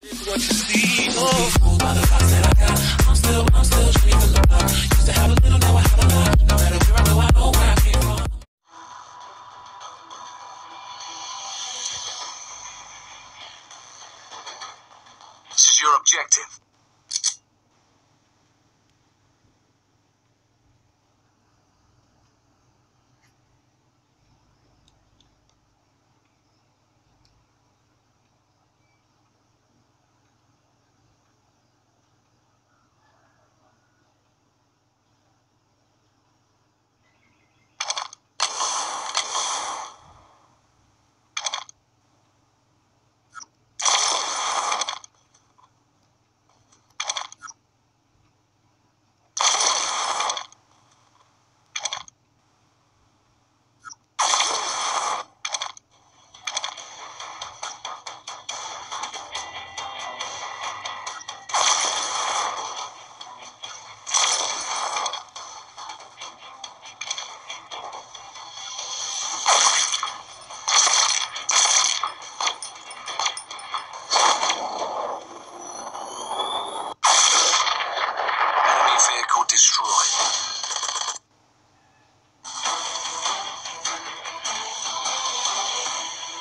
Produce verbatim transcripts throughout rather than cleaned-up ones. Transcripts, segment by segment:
What you see, oh, fooled by the thoughts that I got. I'm still, I'm still dreaming of love. Used to have a little, now I have a lot. No matter where I go, I know where I came from. This is your objective. Vehicle destroyed.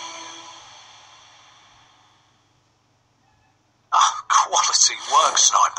Ah, quality work, sniper.